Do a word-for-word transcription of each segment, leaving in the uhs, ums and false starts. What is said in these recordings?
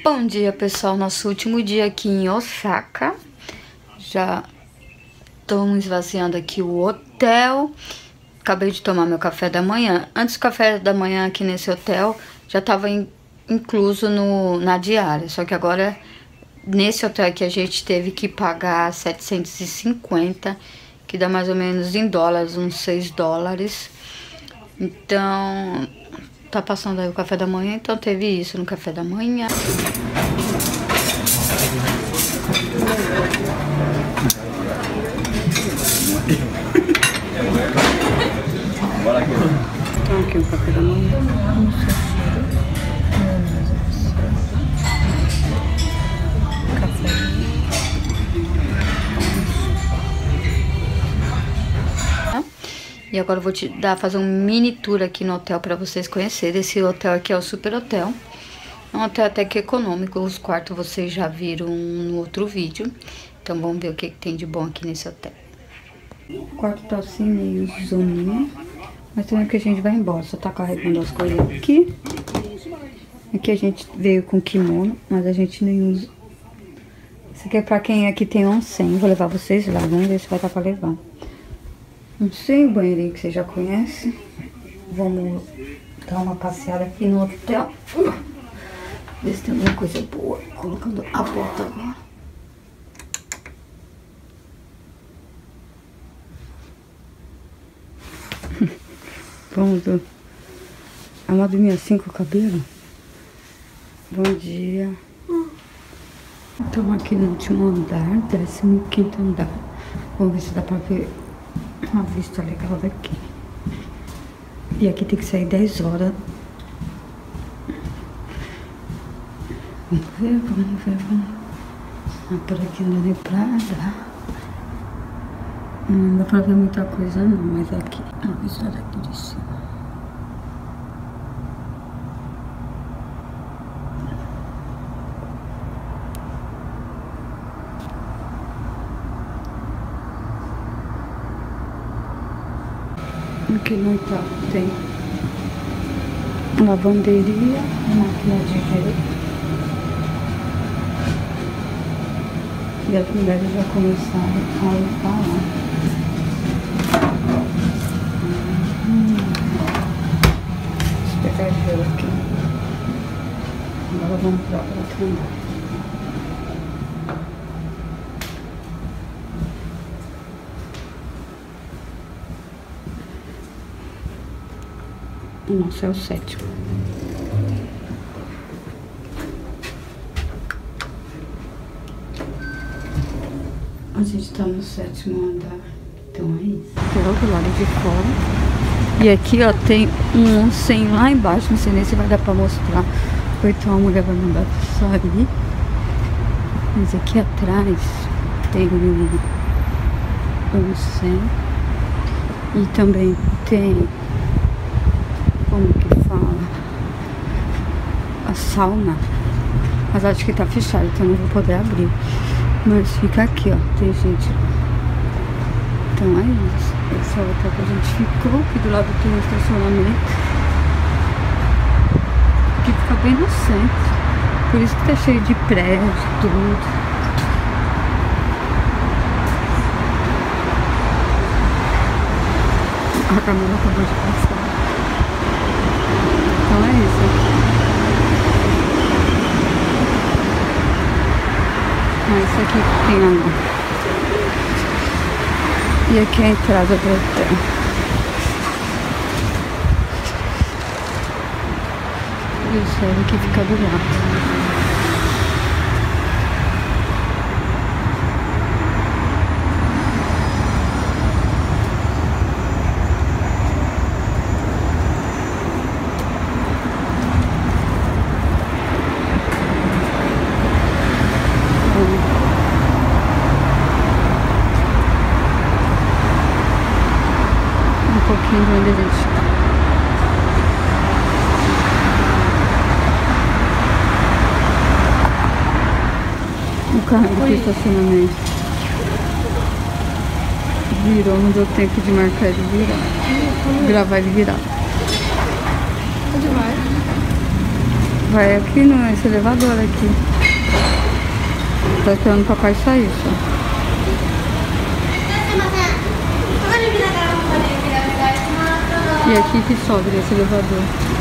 Bom dia, pessoal. Nosso último dia aqui em Osaka. Já estamos esvaziando aqui o hotel. Acabei de tomar meu café da manhã. Antes do café da manhã aqui nesse hotel, já estava in, incluso no, na diária. Só que agora, nesse hotel aqui, a gente teve que pagar setecentos e cinquenta, que dá mais ou menos em dólares, uns seis dólares. Então, tá passando aí o café da manhã, então teve isso no café da manhã. Então aqui o café da manhã. Café. E agora eu vou te dar, fazer um mini tour aqui no hotel para vocês conhecerem. Esse hotel aqui é o Super Hotel. É um hotel até que econômico. Os quartos vocês já viram no outro vídeo. Então vamos ver o que, que tem de bom aqui nesse hotel. O quarto tá assim, meio zoninha. Mas também que a gente vai embora. Só tá carregando as coisas aqui. Aqui a gente veio com kimono, mas a gente nem usa. Isso aqui é pra quem aqui tem onsen. Vou levar vocês lá. Vamos ver se vai dar pra levar. Não sei, o banheirinho que você já conhece. Vamos dar uma passeada aqui no hotel. Uh, ver se tem alguma coisa boa. Colocando a bota agora. Vamos ver. A madrinha assim com o cabelo. Bom dia. Estamos aqui no último andar, décimo quinto andar. Vamos ver se dá pra ver uma vista legal daqui. E aqui tem que sair dez horas. Vamos ver, vamos ver, vamos. Ah, por aqui não deu pra dar. Não dá pra ver muita coisa não, mas aqui, a vista daqui de cima. Aqui no oitavo tem lavanderia, máquina de ver. E as mulheres já começaram a limpar lá. Hum. Deixa eu pegar gelo aqui. Agora vamos para outro andar. Nossa, é o sétimo. A gente tá no sétimo andar. Então é isso. Aqui é do lado de fora. E aqui, ó, tem um onsen lá embaixo. Não sei nem se vai dar pra mostrar. Ou então a mulher vai mandar sair. Mas aqui atrás tem um onsen. E também tem... Como que fala? A sauna. Mas acho que tá fechado, então não vou poder abrir. Mas fica aqui, ó. Tem gente. Então é isso. Esse é o hotel que a gente ficou. Aqui do lado tem um estacionamento. Aqui fica bem no centro. Por isso que tá cheio de prédio, tudo. A Camila acabou de passar. Então é isso. Ah, isso aqui que tem água. E aqui é a entrada do hotel. E o céu aqui fica do lado. Um pouquinho de onde a gente está. O carro do estacionamento virou, não deu tempo de marcar ele virar. Gravar ele virar. Onde vai? vai aqui nesse elevador aqui. Tá esperando o papai sair só. E aqui que sobe nesse elevador.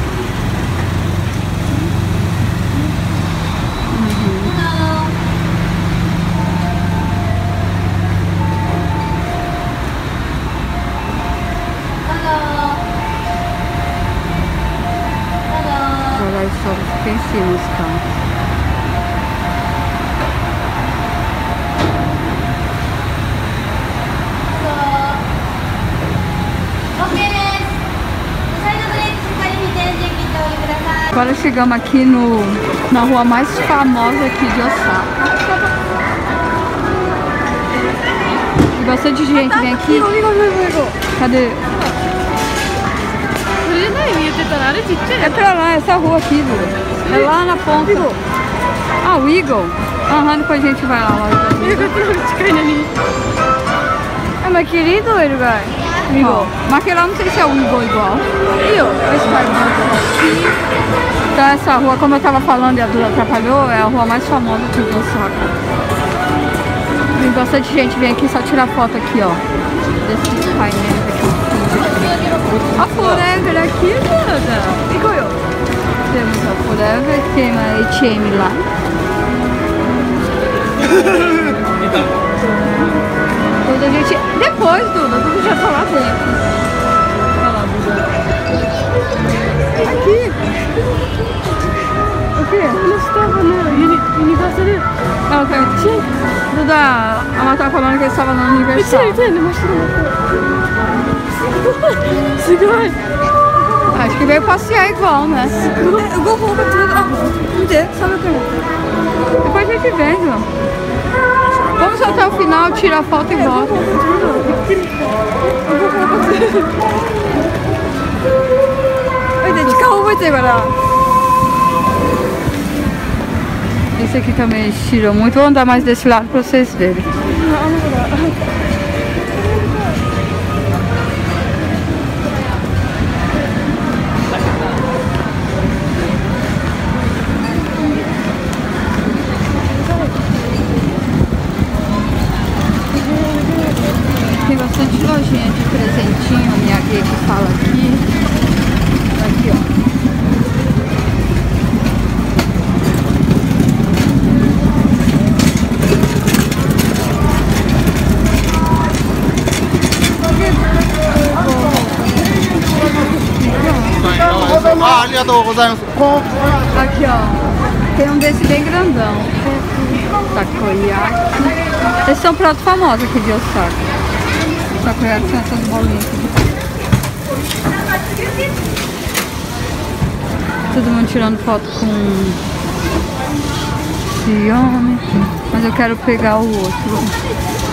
Sobe, fica em cima os carros. Agora chegamos aqui no, na rua mais famosa aqui de Osaka. E bastante gente vem aqui. Cadê? É pra lá, essa rua aqui, viu? É lá na ponta. Ah, o Eagle? Aham, depois a gente vai lá. lá é mais querido o lugar? Eagle. Mas aquele lá não sei se é o Eagle igual. Então essa rua, como eu tava falando e a Duda atrapalhou, é a rua mais famosa aqui de Osaka. Tem bastante gente vem aqui só tirar foto aqui, ó. Desses painéis aqui. A Forever aqui, Duda. Temos a Forever, tem uma H e M lá. Duda, a gente... Depois, Duda, Duda já tá lá dentro. Olha lá, Duda. Aqui. O quê? Eu estava no Universal. Ah, ok. Duda, a Mata tá falando que ele estava no Universal. Acho que veio passear igual, né? Eu vou roubar tudo. Onde? Só me pergunta. Depois a gente vem, João. Vamos até o final, tira a foto e volta. Eu vou roubar tudo. Esse aqui também tirou muito. Vou andar mais desse lado pra vocês verem. Tem bastante lojinha de presentinho, a minha guia que fala aqui. Aqui, ó. Aqui, ó. Tem um desse bem grandão. Takoyaki. Esses são pratos famosos aqui de Osaka. Takoyaki são essas bolinhas aqui. Todo mundo tirando foto com esse homem. Mas eu quero pegar o outro.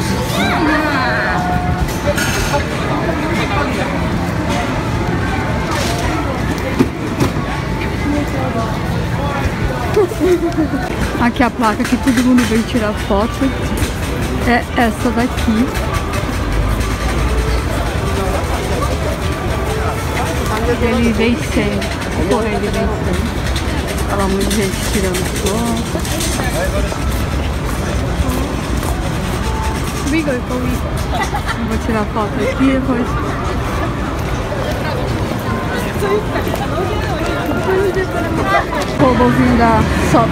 Aqui a placa que todo mundo vem tirar foto é essa daqui. Ele vem sem, porra, ele vem sem. Olha lá, muita gente tirando foto. Vou tirar foto aqui depois. Robozinho da Soft.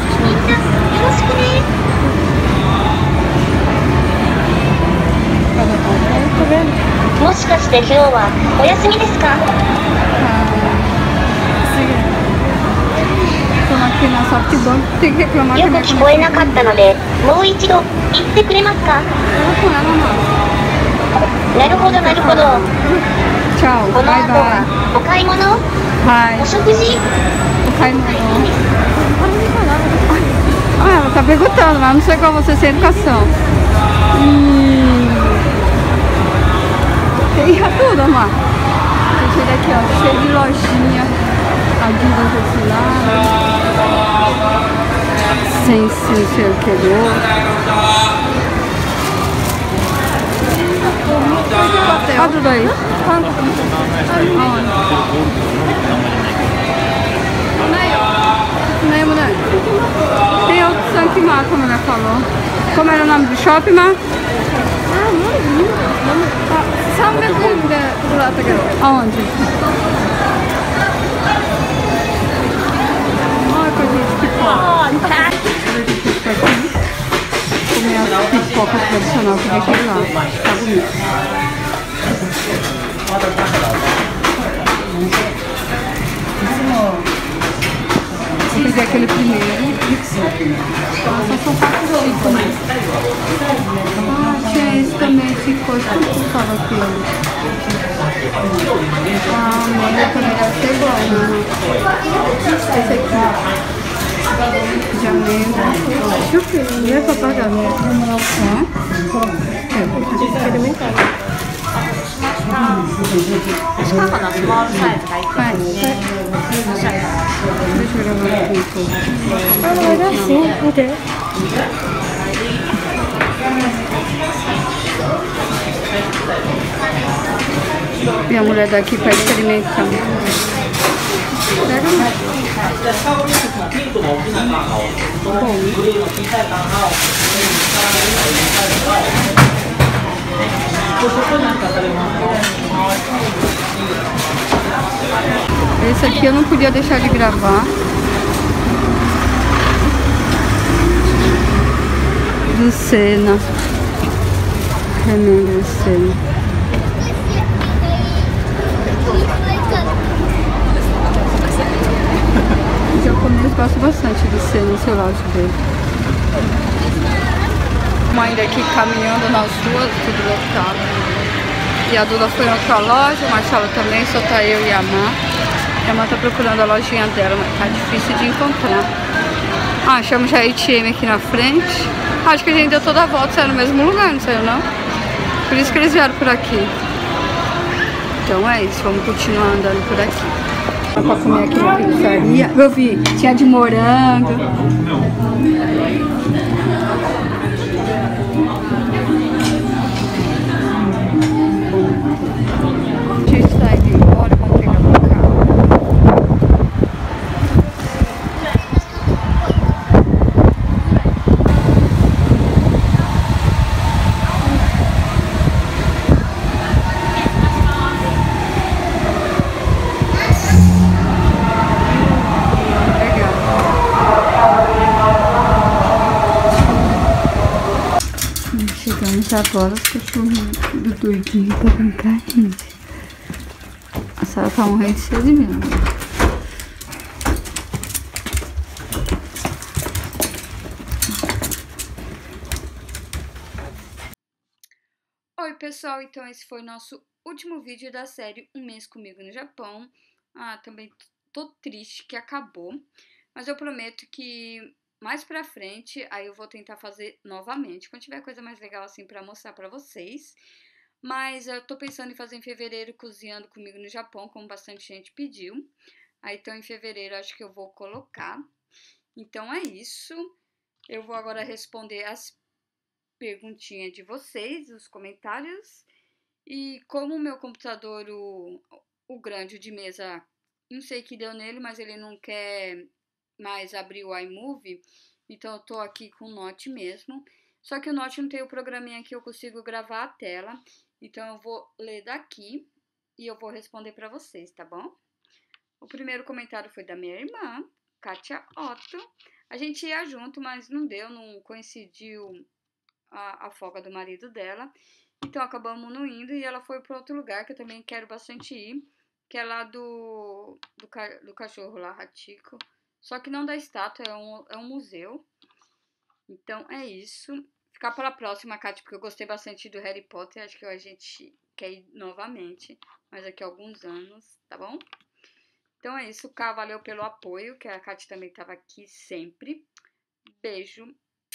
もしかして今日はお休みですか? Tem que reclamar que よく聞こえなかったので、もう一度言ってくれますか? なるほどなるほど。 Tchau, この bye 後は bye. お買い物? Bye. お食事? O caimão. Ah, ela tá perguntando, mas não sei qual você sem educação. Hum. Tem tudo, amor. Esse daqui, ó, cheio de lojinha. Adidas desse lado. Sem sim, sei o que do outro. Olha tudo aí. Aonde? Alto Santo Mar, como ela falou. Como era o nome do shopping, Mar? Ah, não vi. Sabe o mesmo do lado da garota? Aonde? Olha pra gente pipoca. A gente fica aqui. Comer as pipocas tradicional que eu deixei lá. Tá bonito. Vou pedir aquele primeiro. Nossa, são quatro tipos, né? Ah, tinha esse também, esse coisa. Quanto custava aquele? Ah, mas também deve ser bom, né? Esse aqui. De amêndoa. Deixa eu ver, não é pra pagar, né? É? É. Ele me encanta. しかもなスモールサイズがいい。 はい。Deixa eu gravar aqui um pouco. Ah, não, é assim, entendeu? E a mulher daqui para experimentar. Pega mais. Esse aqui eu não podia deixar de gravar. Do Senna. Remendo do Senna. Os japoneses gostam bastante do Senna, sei lá, de ver. Estamos ainda aqui caminhando nas ruas, tudo lotado. E a Duda foi em outra loja, o Marcelo também, só tá eu e a Má. E a Má tá procurando a lojinha dela, mas tá difícil de encontrar. Ah, achamos já a A T M aqui na frente. Acho que a gente deu toda a volta, saiu no mesmo lugar, não saiu não? Por isso que eles vieram por aqui. Então é isso, vamos continuar andando por aqui. Pra comer aqui na pizzaria. Eu vi, tinha de morango. Deixa eu sair de embora, vamos pegar pro carro. Chegamos agora, os cachorrinhos do doidinho pra brincar, gente. A Sara tá morrendo de sede mesmo. Oi pessoal, então esse foi o nosso último vídeo da série Um Mês Comigo no Japão. Ah, também tô triste que acabou, mas eu prometo que mais pra frente, aí eu vou tentar fazer novamente, quando tiver coisa mais legal assim pra mostrar pra vocês. Mas eu tô pensando em fazer em fevereiro cozinhando comigo no Japão, como bastante gente pediu. Aí então em fevereiro acho que eu vou colocar. Então é isso. Eu vou agora responder as perguntinhas de vocês, os comentários. E como o meu computador, o, o grande, o de mesa, não sei o que deu nele, mas ele não quer mais abrir o iMovie, então eu tô aqui com o Note mesmo. Só que o Note não tem o programinha que eu consigo gravar a tela, então eu vou ler daqui e eu vou responder pra vocês, tá bom? O primeiro comentário foi da minha irmã, Kátia Otto. A gente ia junto, mas não deu, não coincidiu a, a folga do marido dela. Então acabamos não indo e ela foi para outro lugar que eu também quero bastante ir, que é lá do, do, do cachorro lá, Hachiko. Só que não da estátua, é um, é um museu. Então é isso. Ficar para a próxima, Kátia, porque eu gostei bastante do Harry Potter. Acho que a gente quer ir novamente, mas daqui a alguns anos, tá bom? Então é isso, Ká, valeu pelo apoio, que a Kátia também estava aqui sempre. Beijo.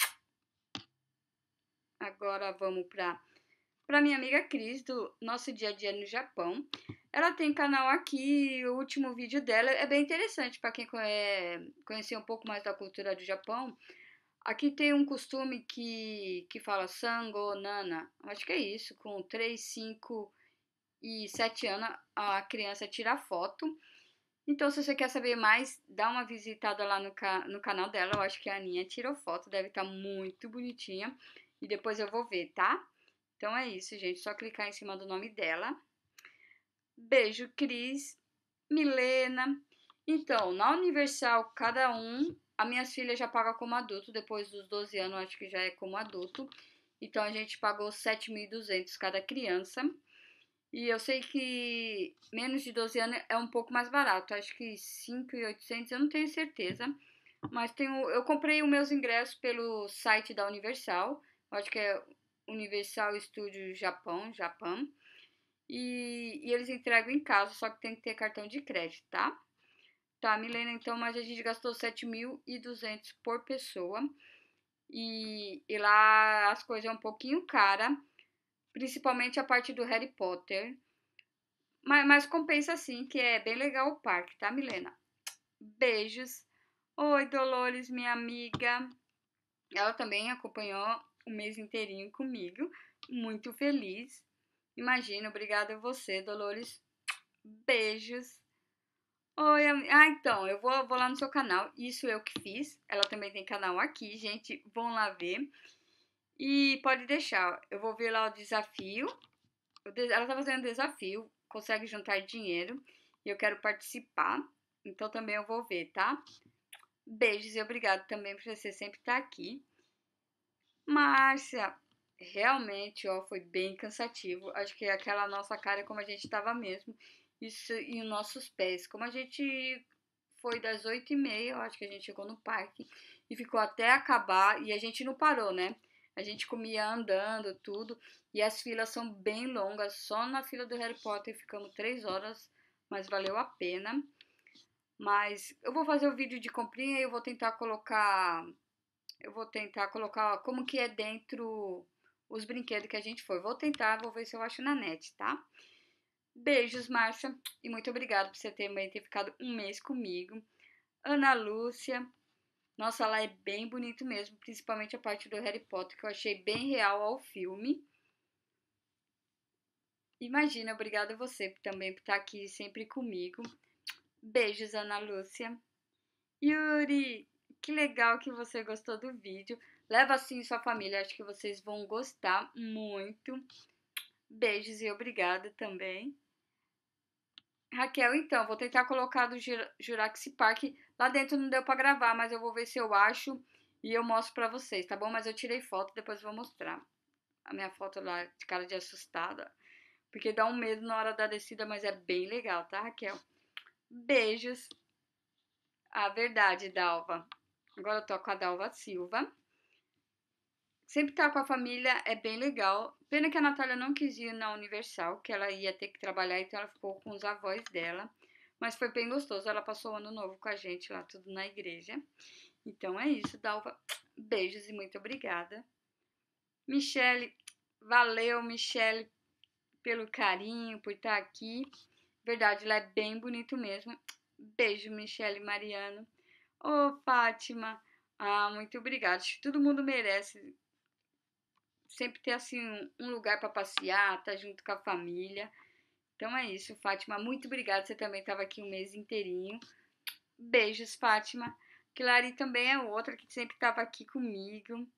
Agora vamos para para minha amiga Cris, do Nosso Dia a Dia no Japão. Ela tem canal aqui, o último vídeo dela é bem interessante para quem conhe... conhecer um pouco mais da cultura do Japão. Aqui tem um costume que, que fala Sango Nana, acho que é isso, com três, cinco e sete anos a criança tira foto. Então, se você quer saber mais, dá uma visitada lá no, ca no canal dela. Eu acho que a Aninha tirou foto, deve estar muito bonitinha. E depois eu vou ver, tá? Então é isso, gente. Só clicar em cima do nome dela. Beijo, Cris, Milena. Então, na Universal, cada um... As minhas filhas já pagam como adulto. Depois dos doze anos, acho que já é como adulto. Então, a gente pagou sete mil e duzentos cada criança. E eu sei que menos de doze anos é um pouco mais barato. Acho que cinco mil e oitocentos, eu não tenho certeza. Mas tenho, eu comprei os meus ingressos pelo site da Universal. Acho que é Universal Studio Japão, Japão. E, e eles entregam em casa, só que tem que ter cartão de crédito, tá? Tá, Milena, então, mas a gente gastou sete mil e duzentos por pessoa. E, e lá as coisas é um pouquinho cara. Principalmente a parte do Harry Potter. Mas, mas compensa sim, que é bem legal o parque, tá, Milena? Beijos. Oi, Dolores, minha amiga. Ela também acompanhou o mês inteirinho comigo. Muito feliz. Imagina, obrigada a você, Dolores. Beijos. Oi, am- ah, então, eu vou, vou lá no seu canal. Isso eu que fiz. Ela também tem canal aqui, gente. Vão lá ver. E pode deixar. Eu vou ver lá o desafio. Ela tá fazendo um desafio, consegue juntar dinheiro e eu quero participar, então também eu vou ver, tá? Beijos e obrigado também por você sempre estar aqui. Márcia, realmente, ó, foi bem cansativo. Acho que aquela nossa cara é como a gente tava mesmo. Isso e os nossos pés. Como a gente foi das oito e meia, eu acho que a gente chegou no parque e ficou até acabar e a gente não parou, né? A gente comia andando, tudo. E as filas são bem longas. Só na fila do Harry Potter ficamos três horas, mas valeu a pena. Mas eu vou fazer o vídeo de comprinha e eu vou tentar colocar... Eu vou tentar colocar como que é dentro os brinquedos que a gente foi. Vou tentar, vou ver se eu acho na net, tá? Beijos, Márcia. E muito obrigada por você também ter ficado um mês comigo. Ana Lúcia. Nossa, lá é bem bonito mesmo, principalmente a parte do Harry Potter, que eu achei bem real ao filme. Imagina, obrigada a você também por estar aqui sempre comigo. Beijos, Ana Lúcia. Yuri, que legal que você gostou do vídeo. Leva assim sua família, acho que vocês vão gostar muito. Beijos e obrigada também. Raquel, então, vou tentar colocar do Jurassic Park. Lá dentro não deu pra gravar, mas eu vou ver se eu acho e eu mostro pra vocês, tá bom? Mas eu tirei foto, depois eu vou mostrar. A minha foto lá de cara de assustada. Porque dá um medo na hora da descida, mas é bem legal, tá, Raquel? Beijos. Ah, verdade, Dalva. Agora eu tô com a Dalva Silva. Sempre estar com a família é bem legal. Pena que a Natália não quis ir na Universal, que ela ia ter que trabalhar, então ela ficou com os avós dela. Mas foi bem gostoso, ela passou o ano novo com a gente lá, tudo na igreja. Então é isso, Dalva. Beijos e muito obrigada. Michele, valeu, Michele, pelo carinho, por estar aqui. Verdade, lá é bem bonito mesmo. Beijo, Michele Mariano. Ô, Fátima, ah, muito obrigada. Acho que todo mundo merece sempre ter assim um lugar para passear, estar junto com a família. Então é isso, Fátima, muito obrigada. Você também estava aqui um mês inteirinho. Beijos, Fátima. Clary também é outra que sempre estava aqui comigo.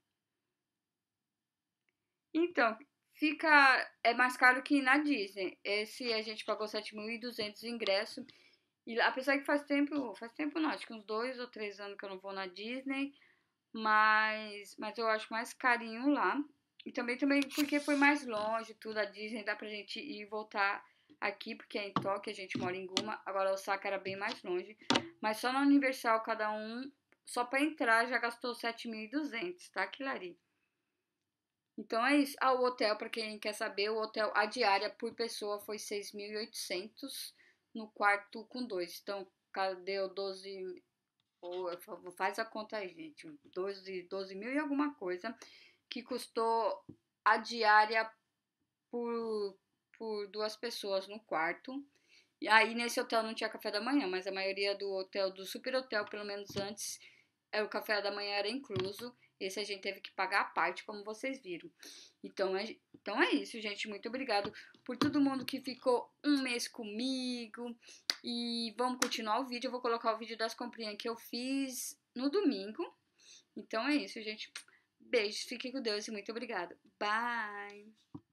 Então, fica é mais caro que ir na Disney. Esse a gente pagou sete mil e duzentos ingressos. E apesar que faz tempo, faz tempo não, acho que uns dois ou três anos que eu não vou na Disney, mas, mas eu acho mais carinho lá. E também, também porque foi mais longe, tudo, a Disney dá pra gente ir e voltar aqui, porque é em Tóquio, a gente mora em Guma, agora Osaka era bem mais longe. Mas só na Universal, cada um, só pra entrar, já gastou sete mil e duzentos, tá, Kilari? Então é isso. Ah, o hotel, pra quem quer saber, o hotel, a diária por pessoa foi seis mil e oitocentos no quarto com dois. Então, deu doze... Oh, faz a conta aí, gente. doze, doze mil e alguma coisa. Que custou a diária por, por duas pessoas no quarto. E aí, nesse hotel não tinha café da manhã, mas a maioria do hotel, do Super Hotel, pelo menos antes, é, o café da manhã era incluso. Esse a gente teve que pagar a parte, como vocês viram. Então é, então é isso, gente. Muito obrigado por todo mundo que ficou um mês comigo. E vamos continuar o vídeo. Eu vou colocar o vídeo das comprinhas que eu fiz no domingo. Então é isso, gente. Beijos, fiquem com Deus e muito obrigada. Bye!